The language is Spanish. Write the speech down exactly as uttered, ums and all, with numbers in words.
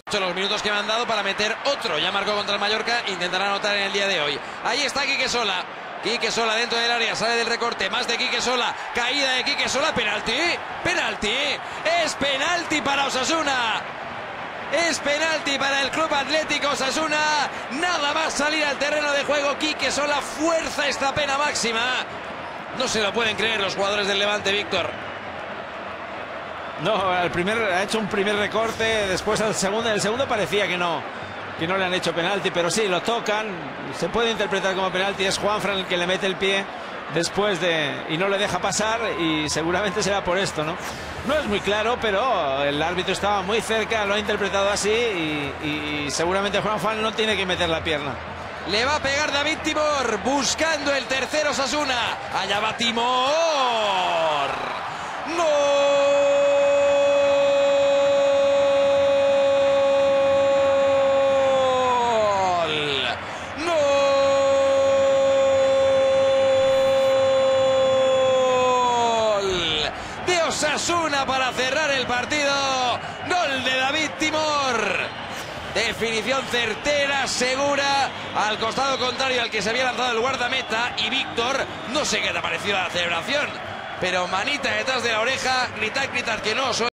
Los minutos que me han dado para meter otro. Ya marcó contra el Mallorca, intentará anotar en el día de hoy. Ahí está Quique Sola. Quique Sola dentro del área, sale del recorte, más de Quique Sola, caída de Quique Sola, penalti, penalti, es penalti para Osasuna. Es penalti para el Club Atlético Osasuna. Nada más salir al terreno de juego, Quique Sola fuerza esta pena máxima. No se lo pueden creer los jugadores del Levante, Víctor. No, al primer, ha hecho un primer recorte, después al segundo, el segundo parecía que no, que no le han hecho penalti, pero sí, lo tocan, se puede interpretar como penalti, es Juanfran el que le mete el pie después de, y no le deja pasar, y seguramente será por esto, ¿no? No es muy claro, pero el árbitro estaba muy cerca, lo ha interpretado así, y, y seguramente Juanfran no tiene que meter la pierna. Le va a pegar David Timor, buscando el tercero Osasuna. Allá va Timor. ¡Gol! Osasuna para cerrar el partido. Gol de David Timor. Definición certera, segura, al costado contrario al que se había lanzado el guardameta. Y Víctor, no sé qué te ha parecido la celebración, pero manita detrás de la oreja, gritad, gritad que no.